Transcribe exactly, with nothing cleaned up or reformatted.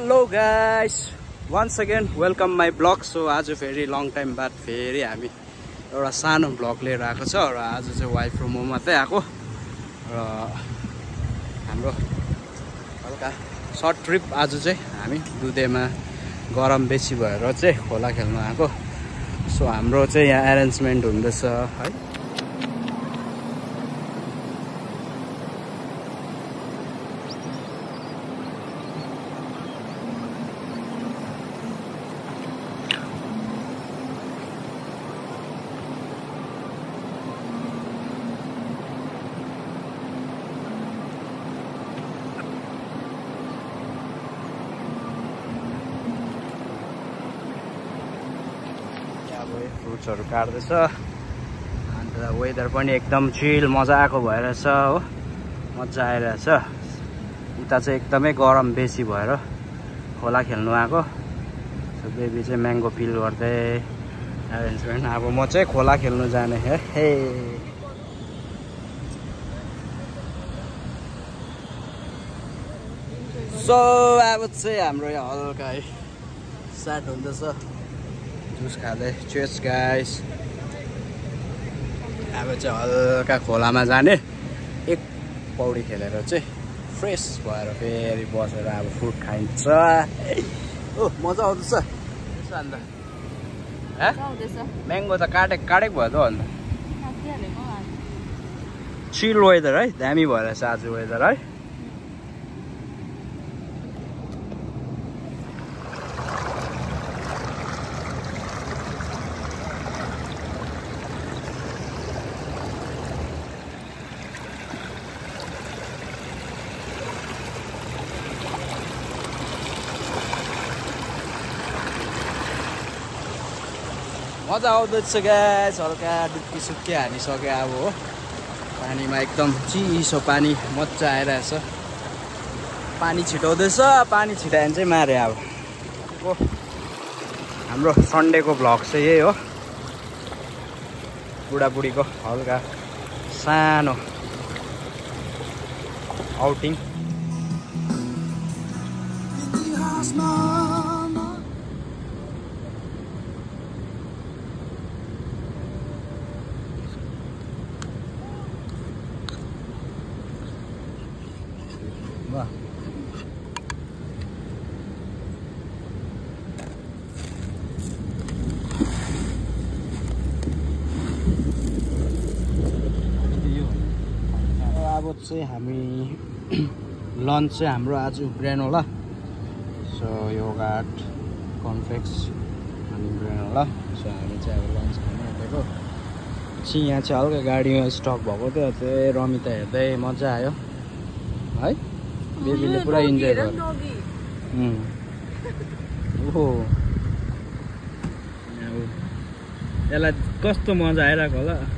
Hello guys, once again welcome my blog. So आज फेरि long time बाद फेरि हामी एउटा सानो ब्लग लिएर आएको छ र आज चाहिँ वाइफ र म मात्रै आएको र हाम्रो हल्का सर्ट ट्रिप आज चाहिँ हामी दुधेमा गरम बेसी भएर चाहिँ खोला खेल्न आएको। सो हाम्रो चाहिँ यहाँ एरेन्जमेन्ट हुँदैछ है। फ्रुट्सहरू काट्दैछ अन्त वेदर पनि एकदम चिल मजाको भइरहेछ हो, मजा आइरहेछ। उता चाहिँ एकदमै गरम बेसी भएर खोला खेल्नु आएको। सो बेबी चाहिँ म्याङ्गो पिल गर्दै एरेन्जमेन्ट। अब म चाहिँ खोला खेल्नु जाने है हे। सो अब चाहिँ हाम्रो यहाँ हल्का है स्टार्ट हुँदैछ, जुस खाँदै। चेस गाइस, अब चाहिँ हल्का खोलामा जाने, एक पौडी खेलेर चाहिँ फ्रेस भएर फेरि बसेर अब फुड खाइन्छ। ओ मजा आउँदैछ अन्त म्याङ्गो त काटेको काटेको भयो त अन्त। चिल वेदर है, दामी भइरहेछ आज वेदर है। मजा आउँदैछ गाइस, हल्का डुब्की सुक्की हानिसक्यो अब हो। पानीमा एकदम चिसो पानी मजा आइरहेछ। पानी छिटाउँदैछ, पानी छिटायो भने चाहिँ मारे। अब हाम्रो सन्डेको भ्लग चाहिँ यही हो, बुढाबुढीको हल्का सानो आउटिङ। अब चाहिँ हामी लन्च चाहिँ हाम्रो आज ग्रेनोला। सो योगर्ट, कर्नफ्लेक्स अनि ग्रेनोला। सो हामी चाहिँ अब लन्च खानु आँटेको। चाहिँ यहाँ चाहिँ हल्का गाडीमा स्टक भएको थियो, त्यही रमिता हेर्दै मजा आयो है। बेबीले पुरा इन्जोय गर्यो। ओहो यसलाई कस्तो मजा आइरहेको होला।